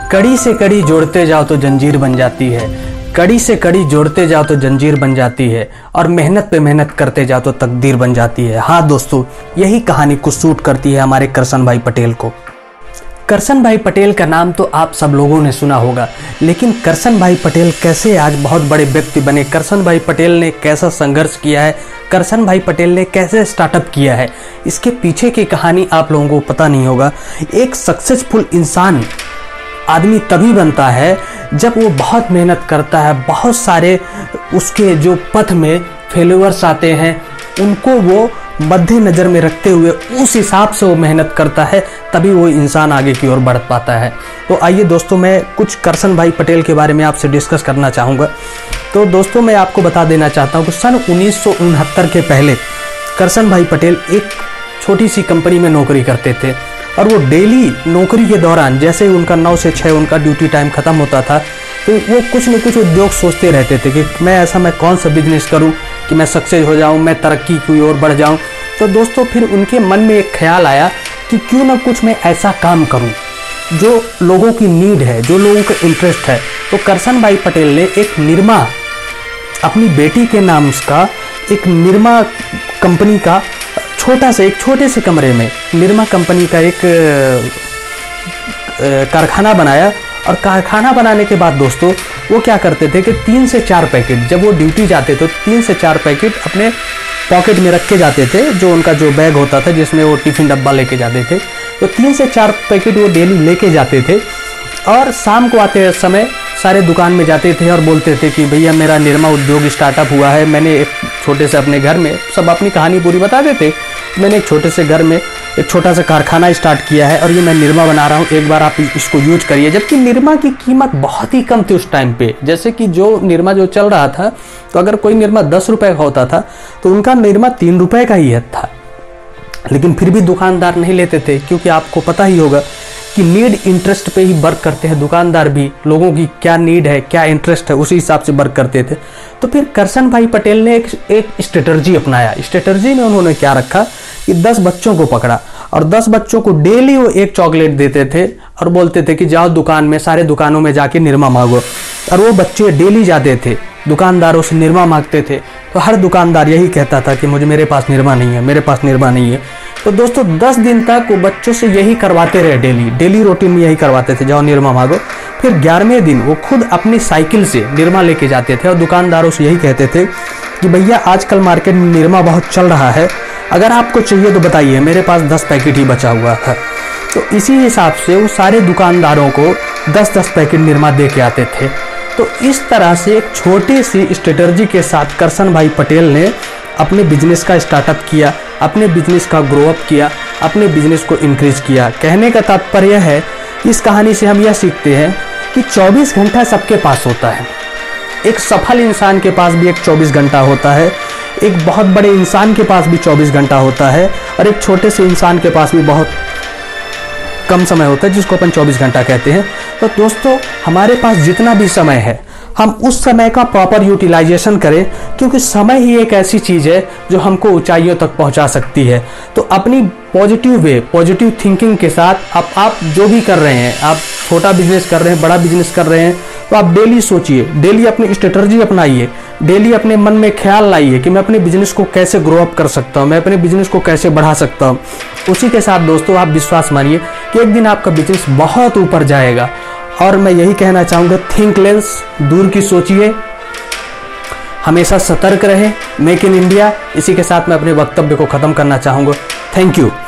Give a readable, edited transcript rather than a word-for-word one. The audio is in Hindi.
कड़ी से कड़ी जोड़ते जाओ तो जंजीर बन जाती है, कड़ी से कड़ी जोड़ते जाओ तो जंजीर बन जाती है, और मेहनत पे मेहनत करते जाओ तो तकदीर बन जाती है। हाँ दोस्तों, यही कहानी कुछ सूट करती है हमारे करसन भाई पटेल को। करसन भाई पटेल का नाम तो आप सब लोगों ने सुना होगा, लेकिन करसन भाई पटेल कैसे आज बहुत बड़े व्यक्ति बने, करसन भाई पटेल ने कैसा संघर्ष किया है, करसन भाई पटेल ने कैसे स्टार्टअप किया है, इसके पीछे की कहानी आप लोगों को पता नहीं होगा। एक सक्सेसफुल इंसान आदमी तभी बनता है जब वो बहुत मेहनत करता है, बहुत सारे उसके जो पथ में फेल्यूअर्स आते हैं उनको वो मद्देनजर में रखते हुए उस हिसाब से वो मेहनत करता है, तभी वो इंसान आगे की ओर बढ़ पाता है। तो आइए दोस्तों, मैं कुछ करसन भाई पटेल के बारे में आपसे डिस्कस करना चाहूँगा। तो दोस्तों, मैं आपको बता देना चाहता हूँ कि सन 1969 के पहले करसन भाई पटेल एक छोटी सी कंपनी में नौकरी करते थे, और वो डेली नौकरी के दौरान जैसे उनका 9 से 6 उनका ड्यूटी टाइम ख़त्म होता था, तो वो कुछ न कुछ उद्योग सोचते रहते थे कि मैं कौन सा बिजनेस करूं कि मैं सक्सेस हो जाऊं, मैं तरक्की की ओर बढ़ जाऊं। तो दोस्तों, फिर उनके मन में एक ख्याल आया कि क्यों ना कुछ मैं ऐसा काम करूं जो लोगों की नीड है, जो लोगों का इंटरेस्ट है। तो करसन भाई पटेल ने एक निरमा, अपनी बेटी के नाम का एक निरमा कंपनी का एक छोटे से कमरे में निरमा कंपनी का एक कारखाना बनाया। और कारखाना बनाने के बाद दोस्तों, वो क्या करते थे कि 3 से 4 पैकेट, जब वो ड्यूटी जाते तो 3 से 4 पैकेट अपने पॉकेट में रख के जाते थे, जो उनका जो बैग होता था जिसमें वो टिफिन डब्बा लेके जाते थे। तो 3 से 4 पैकेट वो डेली लेके जाते थे, और शाम को आते समय सारे दुकान में जाते थे और बोलते थे कि भैया मेरा निरमा उद्योग स्टार्टअप हुआ है, मैंने एक छोटे से अपने घर में, सब अपनी कहानी पूरी बता देते, मैंने एक छोटे से घर में एक छोटा सा कारखाना स्टार्ट किया है और ये मैं निरमा बना रहा हूँ, एक बार आप इसको यूज करिए। जबकि निरमा की कीमत बहुत ही कम थी उस टाइम पे, जैसे कि जो निरमा जो चल रहा था, तो अगर कोई निरमा 10 रुपए का होता था तो उनका निरमा 3 रुपए का ही था। लेकिन फिर भी दुकानदार नहीं लेते थे, क्योंकि आपको पता ही होगा कि नीड इंटरेस्ट पे ही वर्क करते हैं दुकानदार भी, लोगों की क्या नीड है, क्या इंटरेस्ट है, उसी हिसाब से वर्क करते थे। तो फिर करसन भाई पटेल ने एक स्ट्रेटर्जी अपनाया। स्ट्रेटर्जी में उन्होंने क्या रखा कि 10 बच्चों को पकड़ा, और 10 बच्चों को डेली वो एक चॉकलेट देते थे और बोलते थे कि जाओ दुकान में, सारे दुकानों में जाके निरमा मांगो। और वो बच्चे डेली जाते थे, दुकानदारों से निरमा मांगते थे। तो हर दुकानदार यही कहता था कि मेरे पास निरमा नहीं है, मेरे पास निरमा नहीं है। तो दोस्तों, 10 दिन तक वो बच्चों से यही करवाते रहे, डेली रूटीन में यही करवाते थे, जाओ निरमा मांगो। फिर 11वें दिन वो खुद अपनी साइकिल से निरमा लेके जाते थे और दुकानदारों से यही कहते थे कि भैया आजकल मार्केट में निरमा बहुत चल रहा है, अगर आपको चाहिए तो बताइए, मेरे पास 10 पैकेट ही बचा हुआ था। तो इसी हिसाब से वो सारे दुकानदारों को 10-10 पैकेट निरमा दे के आते थे। तो इस तरह से एक छोटी सी स्ट्रेटर्जी के साथ करसन भाई पटेल ने अपने बिजनेस का स्टार्टअप किया, अपने बिजनेस का ग्रो अप किया, अपने बिजनेस को इंक्रीज किया। कहने का तात्पर्य है, इस कहानी से हम यह सीखते हैं कि 24 घंटा सबके पास होता है। एक सफल इंसान के पास भी एक 24 घंटा होता है, एक बहुत बड़े इंसान के पास भी 24 घंटा होता है, और एक छोटे से इंसान के पास भी बहुत कम समय होता है, जिसको अपन 24 घंटा कहते हैं। तो दोस्तों, हमारे पास जितना भी समय है, हम उस समय का प्रॉपर यूटिलाइजेशन करें, क्योंकि समय ही एक ऐसी चीज़ है जो हमको ऊंचाइयों तक पहुंचा सकती है। तो अपनी पॉजिटिव थिंकिंग के साथ आप जो भी कर रहे हैं, आप छोटा बिजनेस कर रहे हैं, बड़ा बिजनेस कर रहे हैं, तो आप डेली सोचिए, डेली अपनी स्ट्रेटर्जी अपनाइए, डेली अपने मन में ख्याल लाइए कि मैं अपने बिजनेस को कैसे ग्रो अप कर सकता हूँ, मैं अपने बिजनेस को कैसे बढ़ा सकता हूँ। उसी के साथ दोस्तों, आप विश्वास मानिए कि एक दिन आपका बिजनेस बहुत ऊपर जाएगा। और मैं यही कहना चाहूँगा, थिंक लेस, दूर की सोचिए, हमेशा सतर्क रहे, मेक इन इंडिया। इसी के साथ मैं अपने वक्तव्य को ख़त्म करना चाहूँगा। Thank you.